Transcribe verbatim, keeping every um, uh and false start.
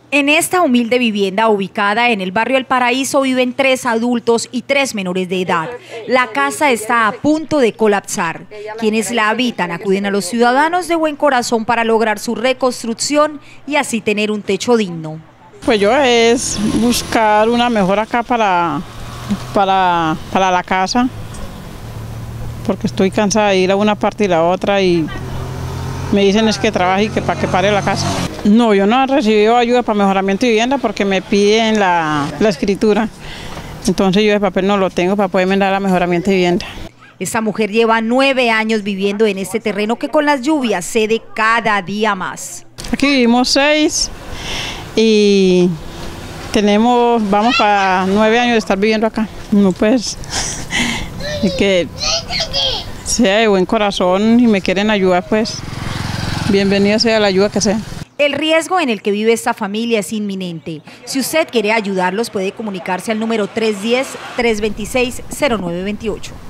En esta humilde vivienda ubicada en el barrio El Paraíso viven tres adultos y tres menores de edad. La casa está a punto de colapsar. Quienes la habitan acuden a los ciudadanos de buen corazón para lograr su reconstrucción y así tener un techo digno. Pues yo es buscar una mejora acá para, para, para la casa, porque estoy cansada de ir a una parte y la otra y me dicen es que trabaje y que para que pare la casa. No, yo no he recibido ayuda para mejoramiento de vivienda porque me piden la, la escritura. Entonces yo el papel no lo tengo para poderme dar la mejoramiento de vivienda. Esta mujer lleva nueve años viviendo en este terreno que con las lluvias cede cada día más. Aquí vivimos seis y tenemos, vamos para nueve años de estar viviendo acá. No, pues, y que sea de buen corazón y me quieren ayudar, pues bienvenida sea la ayuda que sea. El riesgo en el que vive esta familia es inminente. Si usted quiere ayudarlos, puede comunicarse al número tres uno cero, tres dos seis, cero nueve dos ocho.